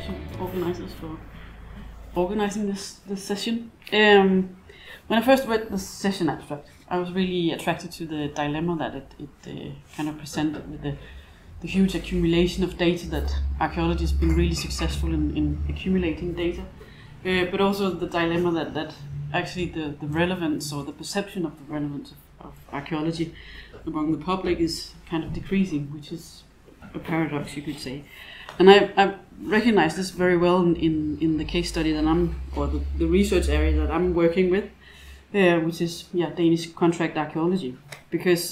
to organizers for organizing this session. When I first read the session abstract, I was really attracted to the dilemma that it kind of presented with the huge accumulation of data that archaeology has been really successful in accumulating data, but also the dilemma that actually the relevance or the perception of the relevance of archaeology among the public is kind of decreasing, which is a paradox, you could say. And I recognize this very well in the case study that or the research area that I'm working with, which is Danish contract archaeology, because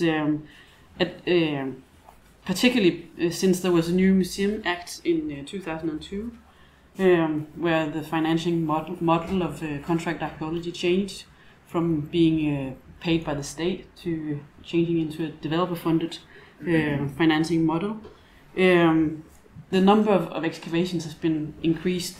particularly since there was a new Museum Act in 2002, where the financing model of contract archaeology changed from being paid by the state to changing into a developer-funded financing model. The number of excavations has been increased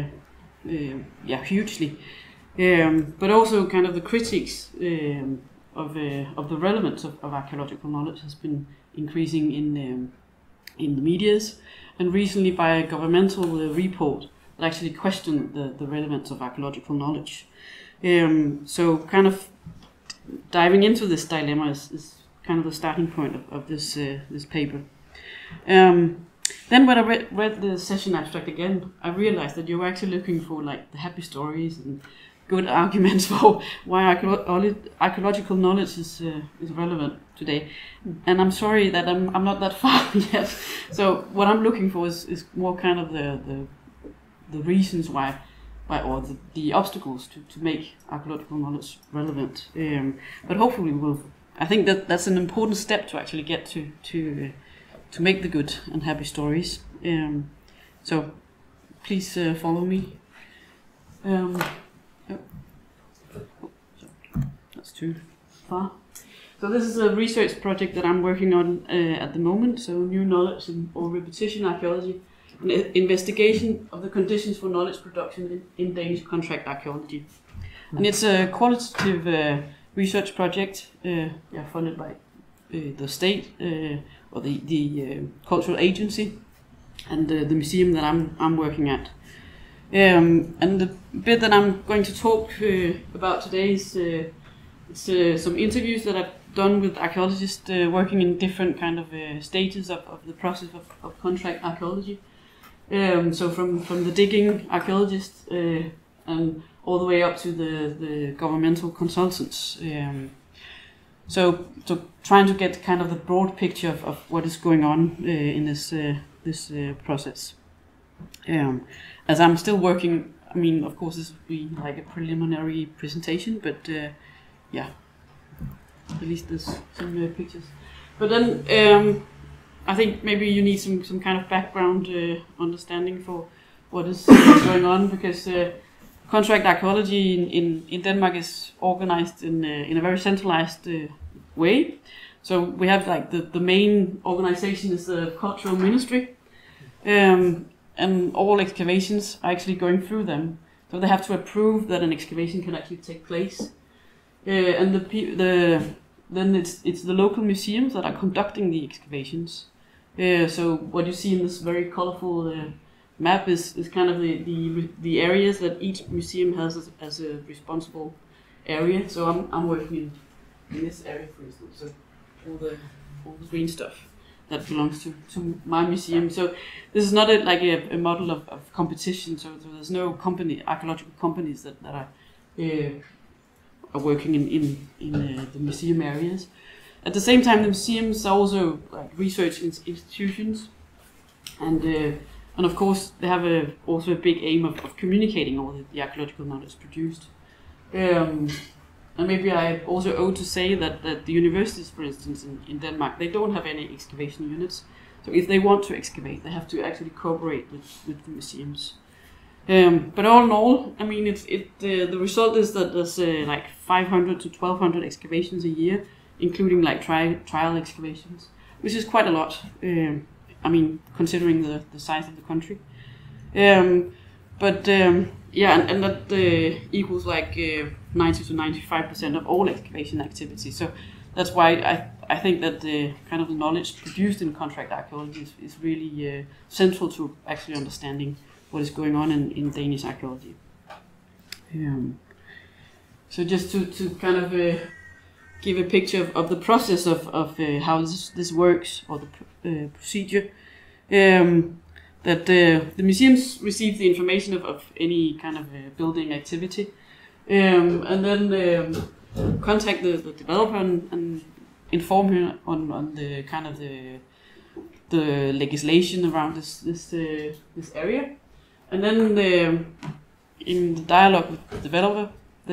hugely, but also kind of the critiques of the relevance of archaeological knowledge has been increasing in the medias, and recently by a governmental report that actually questioned the relevance of archaeological knowledge. So kind of diving into this dilemma is kind of the starting point of this paper. Then when I read the session abstract again, I realized that you were actually looking for like the happy stories and good arguments for why archaeological knowledge is relevant today. And I'm sorry that I'm not that far yet. So what I'm looking for is more kind of the reasons why or the obstacles to make archaeological knowledge relevant. But hopefully I think that's an important step to actually get to make the good and happy stories. So please follow me. That's too far. So this is a research project that I'm working on at the moment. So new knowledge or repetition archaeology, an investigation of the conditions for knowledge production in Danish contract archaeology. And it's a qualitative research project funded by the state or the cultural agency and the museum that I'm working at. And the bit that I'm going to talk about today is some interviews that I've done with archaeologists working in different kind of stages of the process of contract archaeology. So from the digging archaeologists and all the way up to the governmental consultants. So trying to get kind of the broad picture of what is going on in this process. As I'm still working, I mean, of course, this would be like a preliminary presentation, but at least there's some pictures. But then I think maybe you need some kind of background understanding for what is going on, because contract archaeology in Denmark is organized in a very centralized way. So we have like the main organization is the cultural ministry, and all excavations are actually going through them. So they have to approve that an excavation can actually take place, and then it's the local museums that are conducting the excavations. So what you see in this very colorful map is kind of the areas that each museum has as a responsible area. So I'm working in this area, for instance. So all the green stuff that belongs to my museum. So this is not a model of competition. So there's no archaeological companies that are working in the museum areas. At the same time, the museums are also like research institutions, and of course they have also a big aim of communicating all the archaeological knowledge produced. And maybe I also owe to say that the universities, for instance, in Denmark, they don't have any excavation units. So if they want to excavate, they have to actually cooperate with the museums. But all in all, I mean, the result is that there's like 500 to 1,200 excavations a year, including like trial excavations, which is quite a lot. I mean, considering the size of the country. And that equals like 90 to 95% of all excavation activity. So that's why I think that the kind of the knowledge produced in contract archaeology is really central to actually understanding what is going on in Danish archaeology. So just to kind of give a picture of the process of how this works, or the procedure, that the museums receive the information of any kind of building activity, and then contact the developer and inform him on the kind of the legislation around this area, and then in the dialogue with the developer,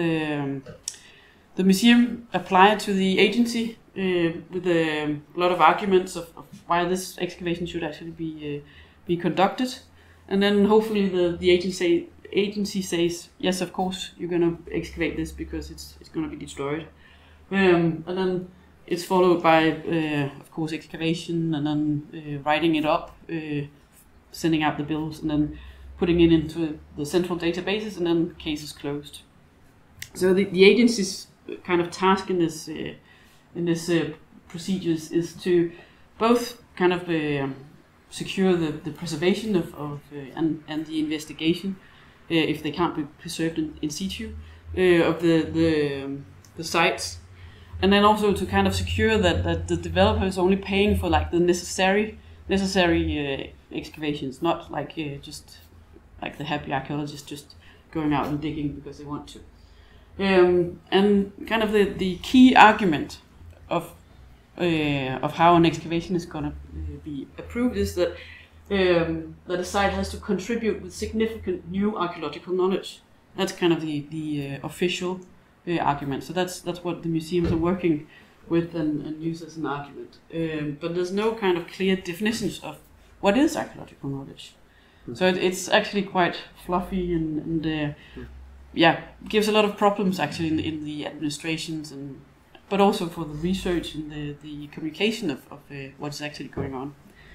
the museum apply to the agency with a lot of arguments of why this excavation should actually be conducted, and then hopefully the agency says yes, of course you're going to excavate this because it's going to be destroyed, and then it's followed by of course excavation, and then writing it up, sending out the bills, and then putting it into the central databases, and then case is closed. So the agency's kind of task in this procedures is to both kind of secure the preservation of and the investigation, if they can't be preserved in situ, of the sites, and then also to kind of secure that the developer is only paying for like the necessary excavations, not like just like the happy archaeologists just going out and digging because they want to. And kind of the key argument of how an excavation is going to be approved is that a site has to contribute with significant new archaeological knowledge. That's kind of the official argument. So that's what the museums are working with and use as an argument. But there's no kind of clear definitions of what is archaeological knowledge. So it's actually quite fluffy and gives a lot of problems actually in the administrations, but also for the research and the communication of what's actually going on.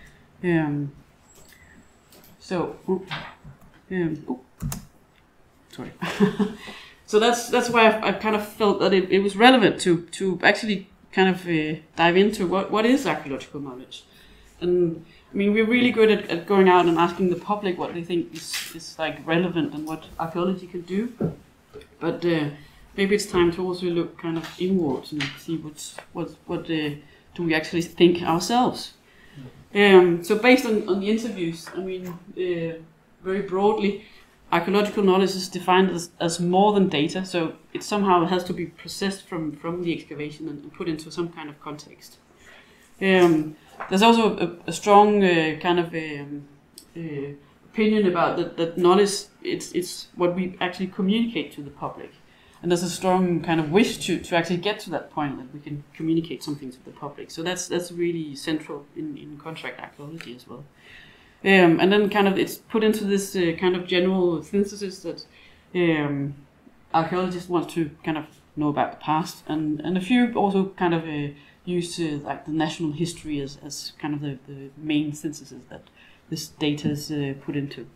Sorry. So that's why I kind of felt that it was relevant to actually kind of dive into what is archaeological knowledge. And I mean, we're really good at going out and asking the public what they think is like relevant and what archaeology can do. But maybe it's time to also look kind of inwards and see what do we actually think ourselves. So based on the interviews, I mean, very broadly, archaeological knowledge is defined as more than data. So it somehow has to be processed from the excavation and put into some kind of context. There's also a strong kind of opinion about that knowledge. It's what we actually communicate to the public, and there's a strong kind of wish to actually get to that point that we can communicate something to the public. So that's really central in contract archaeology as well. And then kind of it's put into this kind of general synthesis that archaeologists want to kind of know about the past, and a few also kind of use like the national history as kind of the main synthesis that this data is put into.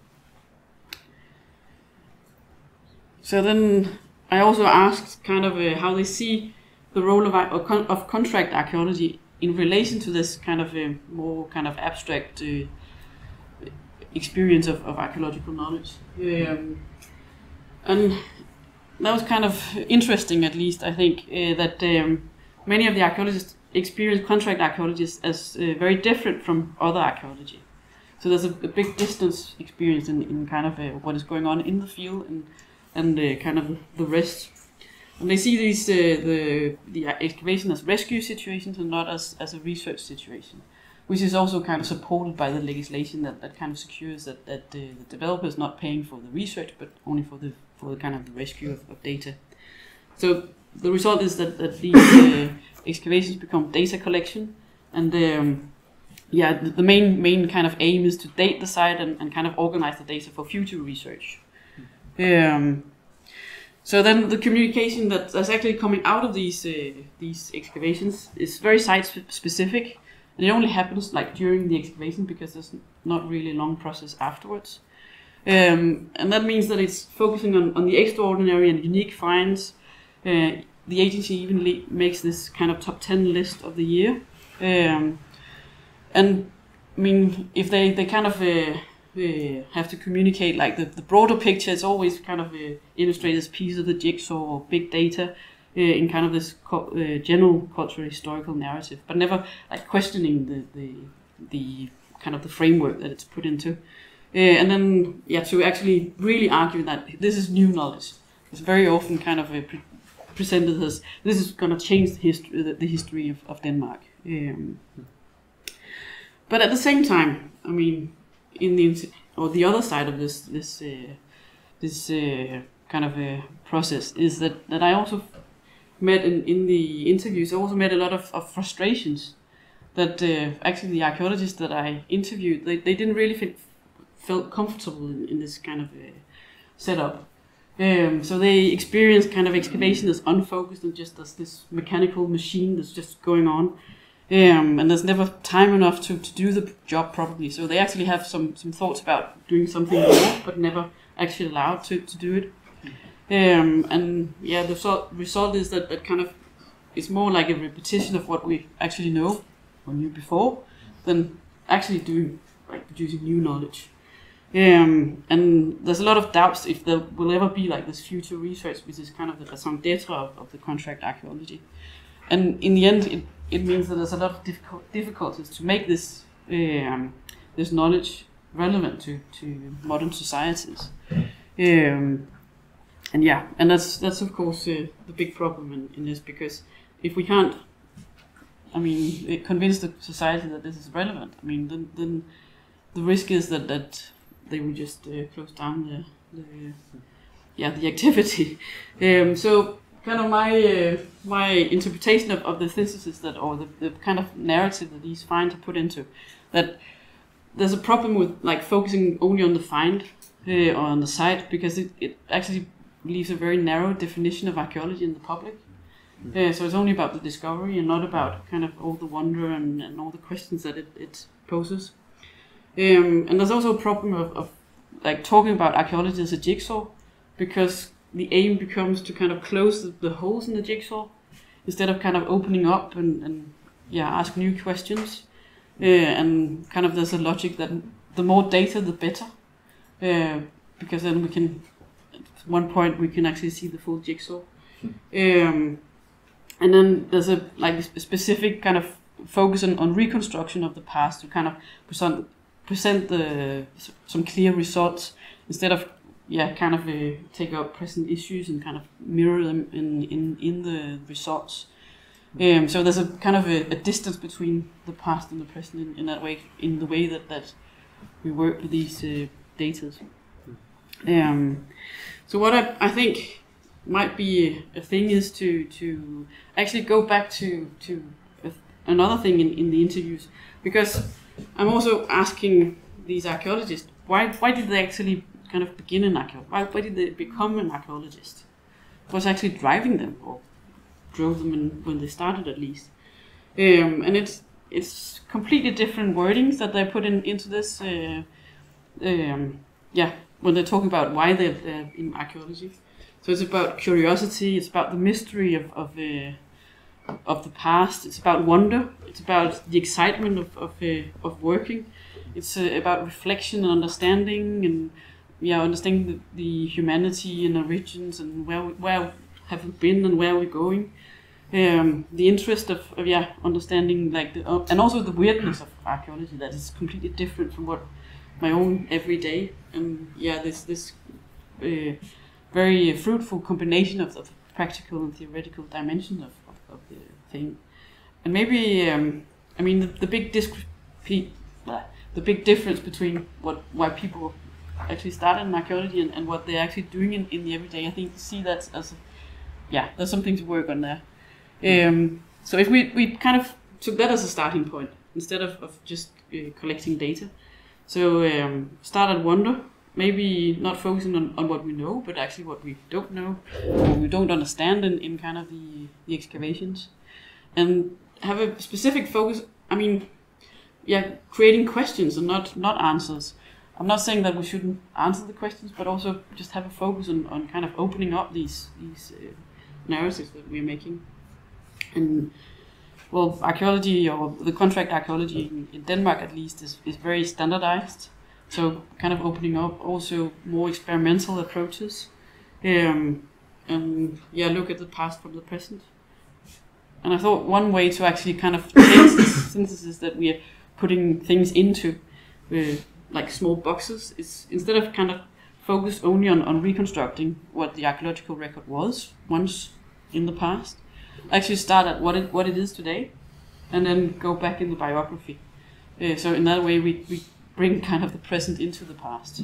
So then I also asked kind of how they see the role of contract archaeology in relation to this kind of more kind of abstract experience of archaeological knowledge. And that was kind of interesting, at least I think, that many of the archaeologists experience contract archaeology as very different from other archaeology. So there's a big distance experience in kind of what is going on in the field and kind of the rest. And they see these the excavation as rescue situations and not as a research situation, which is also kind of supported by the legislation that kind of secures that the developer is not paying for the research but only for the kind of the rescue of data. So the result is that these excavations become data collection, and the main kind of aim is to date the site and kind of organize the data for future research. So then the communication that's actually coming out of these excavations is very site specific, and it only happens like during the excavation because there's not really a long process afterwards. And that means that it's focusing on the extraordinary and unique finds. The agency even makes this kind of top 10 list of the year. And I mean, if they kind of have to communicate like the broader picture. It's always kind of illustrated as piece of the jigsaw or big data in kind of this general cultural historical narrative, but never like questioning the kind of the framework that it's put into. And then, to actually really argue that this is new knowledge. It's very often kind of presented as this is going to change the history of Denmark. But at the same time, I mean, in the other side of this kind of a process is that I also met in the interviews. I also met a lot of frustrations that actually the archaeologists that I interviewed, they didn't really felt comfortable in this kind of setup. So they experienced kind of excavation as unfocused and just as this mechanical machine that's just going on. And there's never time enough to do the job properly. So they actually have some thoughts about doing something more, but never actually allowed to do it. The result is that kind of it's more like a repetition of what we actually know or knew before than actually doing like producing new knowledge. And there's a lot of doubts if there will ever be like this future research, which is kind of the raison d'etre of the contract archaeology. And in the end, it means that there's a lot of difficulties to make this this knowledge relevant to modern societies. And that's of course the big problem in this, because if we can't, I mean, convince the society that this is relevant, I mean, then the risk is that they will just close down the activity. So kind of my interpretation of the synthesis or the kind of narrative that these finds are put into, that there's a problem with like focusing only on the find or on the site, because it actually leaves a very narrow definition of archaeology in the public. So it's only about the discovery and not about kind of all the wonder and all the questions that it poses. And there's also a problem of like talking about archaeology as a jigsaw, because the aim becomes to kind of close the holes in the jigsaw instead of kind of opening up and ask new questions. And kind of there's a logic that the more data, the better, because then we can, at one point, we can actually see the full jigsaw. And then there's a specific kind of focus on reconstruction of the past to kind of present some clear results instead of take up present issues and kind of mirror them in the results. So there's a kind of a distance between the past and the present in that way, in the way that we work with these data. So what I think might be a thing is to actually go back to another thing in the interviews, because I'm also asking these archaeologists why did they actually kind of begin in archaeology? Why did they become an archaeologist? What was actually driving them, or drove them when they started at least? And it's completely different wordings that they put into this. When they're talking about why they're in archaeology. So it's about curiosity. It's about the mystery of the past. It's about wonder. It's about the excitement of working. It's about reflection and understanding, and understanding the humanity and origins and where have we been and where are we going. The interest of understanding and also the weirdness of archaeology, that is completely different from what my own everyday. And this very fruitful combination of the practical and theoretical dimension of the thing. And maybe the big difference between why people actually started in archaeology and what they're actually doing in the everyday, I think see that as there's something to work on there. So if we kind of took that as a starting point instead of just collecting data, so start at wonder, maybe not focusing on what we know, but actually what we don't know, or we don't understand in kind of the excavations, and have a specific focus. I mean, creating questions and not answers. I'm not saying that we shouldn't answer the questions, but also just have a focus on kind of opening up these narratives that we're making. And archaeology, or the contract archaeology in Denmark at least, is very standardized. So kind of opening up also more experimental approaches, and look at the past from the present. And I thought one way to actually kind of change this synthesis that we are putting things into, like small boxes, is instead of kind of focus only on reconstructing what the archaeological record was once in the past, actually start at what it is today, and then go back in the biography. So in that way we bring kind of the present into the past.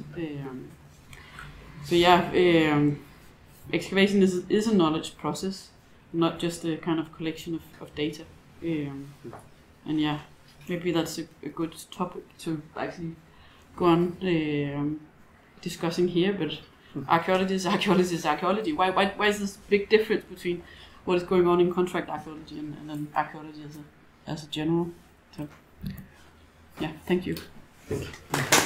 Excavation is a knowledge process, not just a kind of collection of data. And yeah, maybe that's a good topic to actually go on discussing here. But archaeology is archaeology. Why is this big difference between what is going on in contract archaeology and then archaeology as a general? So yeah, thank you. Thank you.